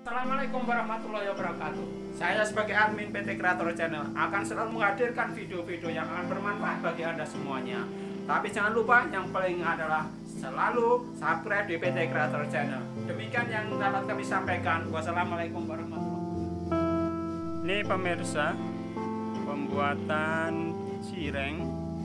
Assalamualaikum warahmatullahi wabarakatuh. Saya sebagai admin PT Kreator Channel akan selalu menghadirkan video-video yang akan bermanfaat bagi Anda semuanya. Tapi jangan lupa yang paling adalah selalu subscribe di PT Kreator Channel. Demikian yang dapat kami sampaikan. Wassalamualaikum warahmatullahi wabarakatuh. Ini pemirsa, pembuatan cireng.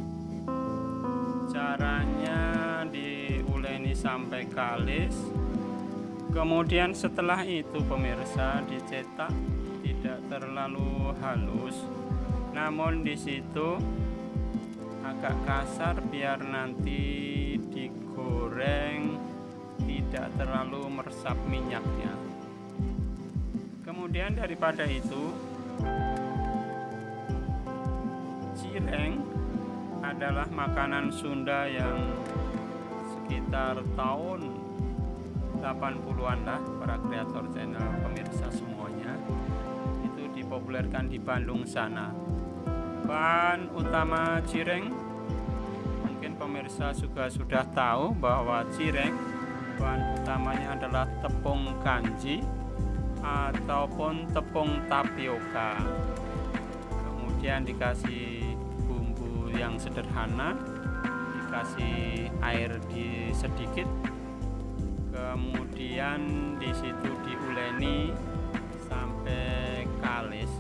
Caranya diuleni sampai kalis. Kemudian setelah itu pemirsa dicetak, tidak terlalu halus, namun di situ agak kasar biar nanti digoreng tidak terlalu meresap minyaknya. Kemudian daripada itu, cireng adalah makanan Sunda yang sekitar tahun 80-an lah para kreator channel pemirsa semuanya itu dipopulerkan di Bandung sana. Bahan utama cireng mungkin pemirsa juga sudah tahu bahwa cireng bahan utamanya adalah tepung kanji ataupun tepung tapioka, kemudian dikasih bumbu yang sederhana, dikasih air sedikit, kemudian di situ diuleni sampai kalis.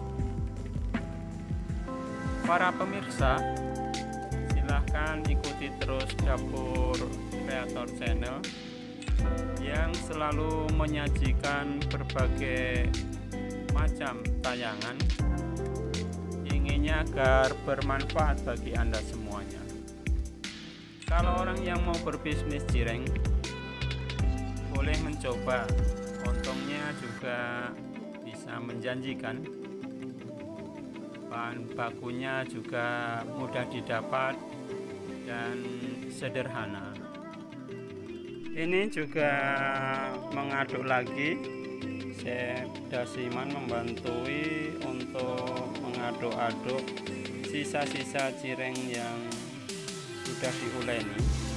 Para pemirsa, silahkan ikuti terus Dapur Kreator Channel yang selalu menyajikan berbagai macam tayangan, inginnya agar bermanfaat bagi Anda semuanya. Kalau orang yang mau berbisnis cireng boleh mencoba, untungnya juga bisa menjanjikan, bahan bakunya juga mudah didapat dan sederhana. Ini juga mengaduk lagi, Chef Dasiman membantui untuk mengaduk-aduk sisa-sisa cireng yang sudah diuleni,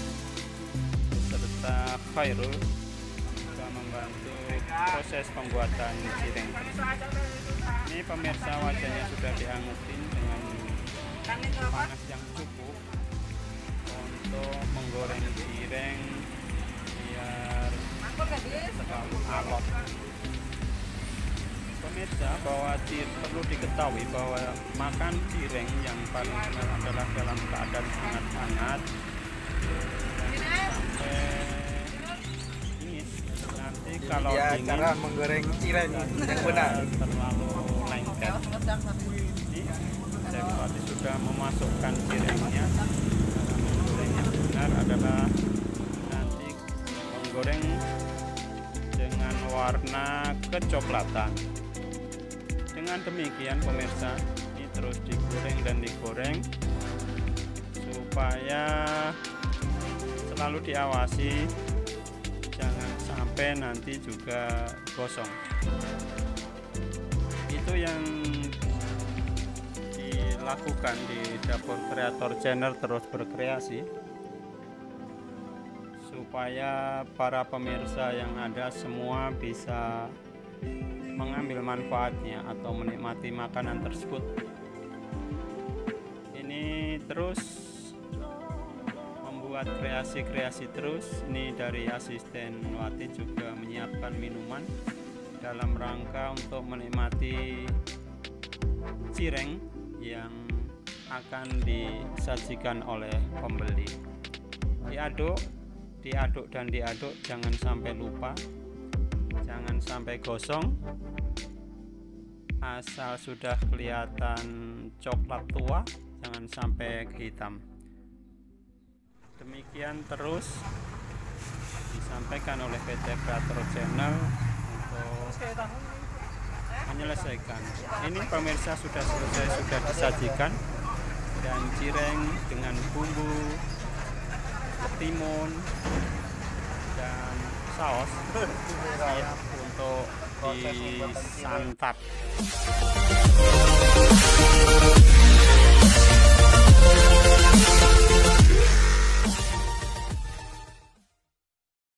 serta Khairul membantu proses pembuatan cireng. Ini pemirsa, wajahnya sudah diangetin dengan panas yang cukup untuk menggoreng cireng biar terlalu alot. Pemirsa, bahwa perlu diketahui bahwa makan cireng yang paling benar adalah dalam keadaan sangat hangat sampai kalau ya, dingin, cara menggoreng cireng yang benar terlalu lengket. Chef Wati sudah memasukkan cirengnya. Menggoreng yang benar adalah nanti menggoreng dengan warna kecoklatan. Dengan demikian pemirsa, ini terus digoreng dan digoreng supaya selalu diawasi sampai nanti juga gosong. Itu yang dilakukan di Dapur Kreator Channel terus berkreasi supaya para pemirsa yang ada semua bisa mengambil manfaatnya atau menikmati makanan tersebut. Ini terus buat kreasi-kreasi terus. Ini dari asisten Wati juga menyiapkan minuman dalam rangka untuk menikmati cireng yang akan disajikan oleh pembeli. Diaduk dan diaduk, jangan sampai lupa, jangan sampai gosong. Asal sudah kelihatan coklat tua, jangan sampai hitam. Demikian terus disampaikan oleh PT Kreator Channel untuk menyelesaikan. Ini pemirsa sudah selesai, sudah disajikan, dan cireng dengan bumbu timun dan saus siap untuk disantap.